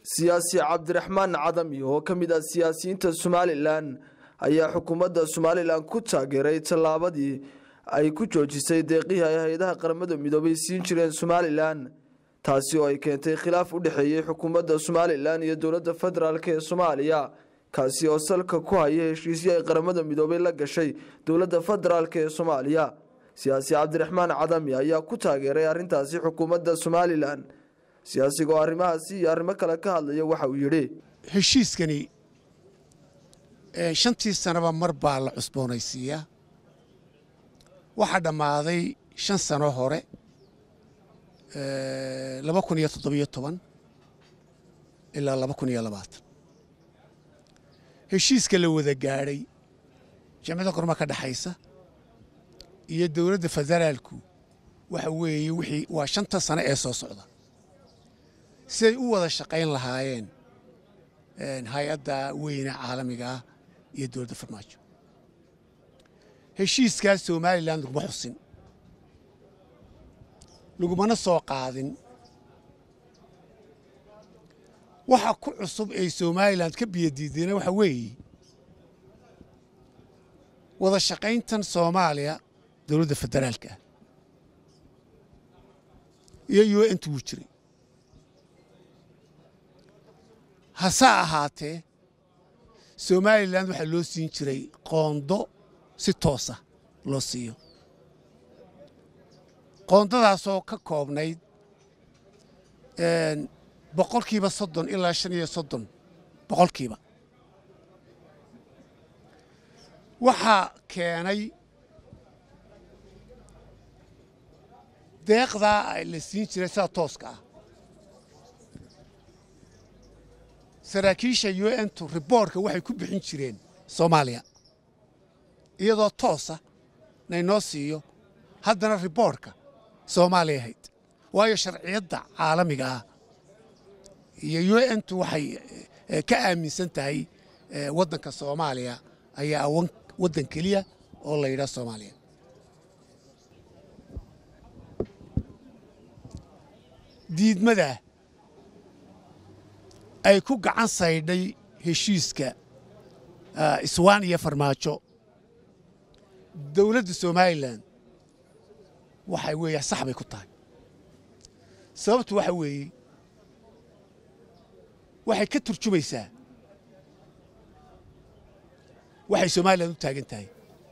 siyaasi Cabdiraxmaan Cadami oo ka mid ah siyaasiyiinta Somaliland ayaa xukuumadda Somaliland ku taageeray tallaabadii ay ku joojisay deeqihii ay hay'adaha qaramada midoobay siin jireen Somaliland taasi oo ay keentay khilaaf u dhaxeeyay xukuumadda Somaliland iyo dowladda federaalka ee Soomaaliya kaasi oo salka ku haya heshiisyo ay qaramada midoobay la gashay dowladda federaalka ee Soomaaliya siyaasi Cabdiraxmaan Cadami ayaa ku taageeray arintaasi xukuumadda Somaliland siyaasiga arrimahaasi iyo arrimo kale ka hadlaya waxa uu yiri heshiiskani shantii sanaba mar baa la cusboonaysiiyaa waxa dhamaaday 5 sano hore 2017 ilaa 2020 heshiiska la wada gaaray jamciyadda qorma ka dhaxaysa iyo dawladda federaalku waxa weeye wixii waa 5 sano ee soo socda siday u wada shaqayn lahaayeen hay'adda weyna caalamiga iyo dowladda farmaajo heshiiskaas Somaliland laguma xusin lagumana soo qaadin waxa ku cusub ee Somaliland ka biyadiidina waxa weeye wada shaqayntan Soomaaliya dowladda federaalka iyo UN tuu jiray hasa ahaatee Somaliland waxa loo siin jiray qoondo si toos ah loo siiyo qoondadaas oo ka koobnayd boqolkiiba 30 ilaa 35 boqolkiiba waxa keenay deeqda ay la siin jiray sida tooska ah saraakiisha UN reportka waxay ku bixin jireen Soomaaliya iyadoo toosa noo siiyo haddana reportka Soomaaliya ahayd waayo sharciyada caalamiga ah iyo UN waxay ka aaminsan tahay wadanka Soomaaliya ayaa wadan kaliya oo la yiraahdo Soomaaliya diidmada ay ku gacan saydhay heshiiska iswaan iyo farmaajo dawladda Somaliland waxay weeye sax bay ku tahay sababtu waxa weeye waxay ka turjumaysaa waxay Somaliland u taagan tahay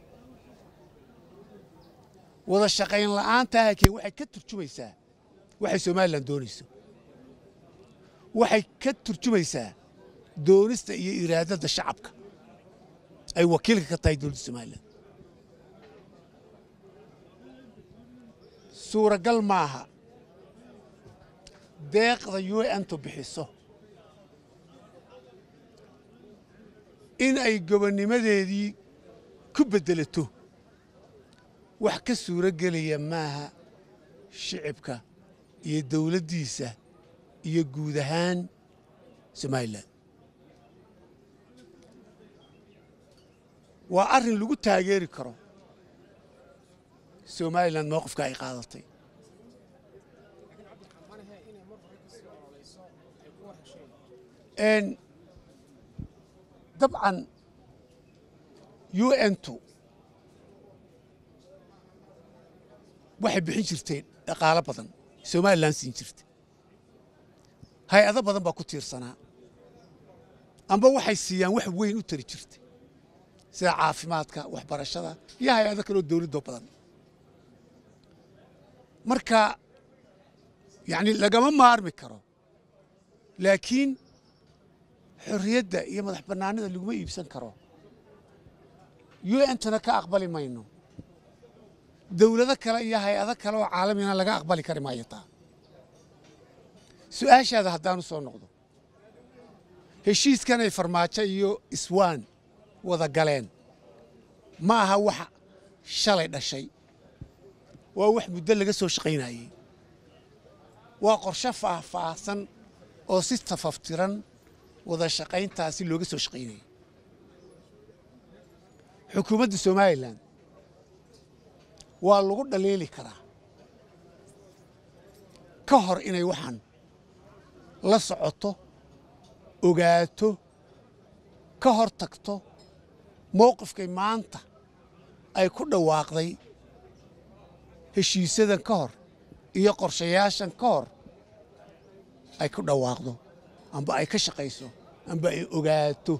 wada shaqayn la'aanta waxay ka turjumaysaa waxay Somaliland doonayso waxay ka turjumaysaa doonista iyo iraadada shacabka ay wakiilka ka tahay dowladda Somaliland suuragal maaha deeqda UN to bixiso in ay gobonimadeedii ku bedelato wax ka suuragelaya maaha shacabka iyo dawladdiisa iyo guud ahaan Somaliland waa arrin lagu taageeri karo Somaliland mowqifka ay qaadatay dabcan UN waxay bixin jirtay dhaqaale badan Somaliland siin jirtay hay'ado badan baa ku tiirsanaa amba waxay siiyaan wax weyn u tari jirtay sida caafimaadka waxbarashada iyo hay'ado kale oo dawladda badan marka yani lagama maarmi karo laakiin xorriyadda iyo madax bannaanida laguma iibsan karo UN-tana ka aqbali mayno dawlado kale iyo hay'ado kale oo caalamiina laga aqbali kari maayo taa su'aashaada haddaanu soo noqdo heshiiskan ay farmaajo iyo iswaan wada galeen ma aha wax shalay dhashay waa wax muddo laga soo shaqaynayay waa qorshe faahfaahsan oo si tafaftiran wada shaqayntaasi looga soo shaqaynayay xukuumadda Somaliland waa lagu dhaleeli karaa ka hor inay waxaan la socoto ogaato ka hor tagto mowqifkay maanta ay ku dhawaaqday heshiisadan ka hor iyo qorshayaashan ka hor ay ku dhawaaqdo amba ay ka shaqayso amba ay ogaato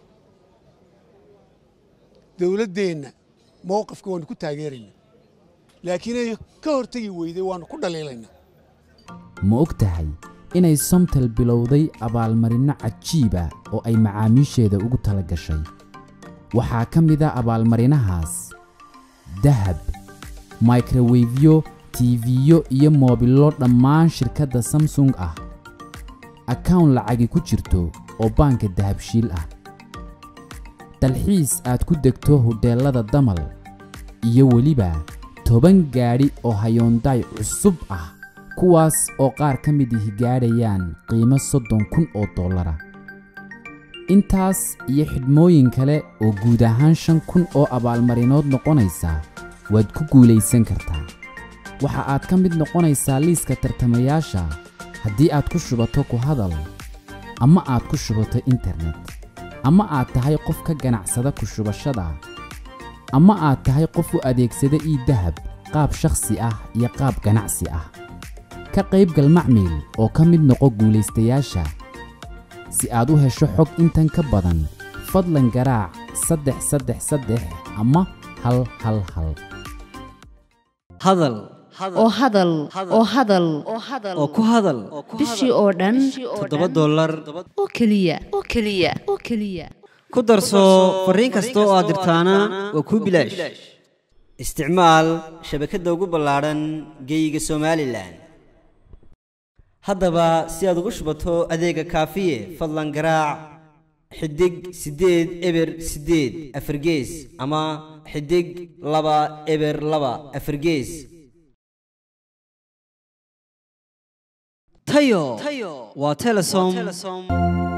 dawladdeenna mowqifka waanu ku taageeraynaa laakiin ay ka hortagi weyday waanu ku dhaliilaynaa ma og tahay inay Somtel bilowday abaalmarino cajiib ah oo ay macaamiisheeda ugu tala gashay waxaa ka mid ah abaalmarinahaas dahab microwave TV-yo iyo moobilo dhammaan shirkadda Samsung ah account lacagi ku jirto oo banka dahabshiil ah dalxiis aad ku degto hoteelada damal iyo weliba 10 gaari oo Hyundai cusub ah kuwaas oo qaar ka mid ah gaadhayaan qiimo $30,000 intaas iyo xidhmooyin kale oo guud ahaan 5,000 oo abaalmarinood noqonaysa waad ku guuleysan kartaa waxa aad ka mid noqonaysaa liiska tartamayaasha haddii aad ku shubato ku hadal ama aad ku shubato internet ama aad tahay qof ka ganacsada ku shubashada ama aad tahay qof u adeegsada dahab qaab shakhsi ah iyo qaab ganacsi ah ka qaybgal macmiil oo ka mid noqo guuleystayaasha si aad u hesho xog intan ka badan fadlan garaac 333 ama 111 hadal oo ku hadal bishii oo dhan $7 oo kaliya ku darso fariin kasta oo aad dirtaana waa ku bilaash isticmaal shabakadda ugu ballaaran geyga Somaliland haddaba si aad ugu shubato adeega kaafiye fadlan garaac xidig 8 eber 8 afargees ama xidig 2 eber 2 afargees tayo waa Telesom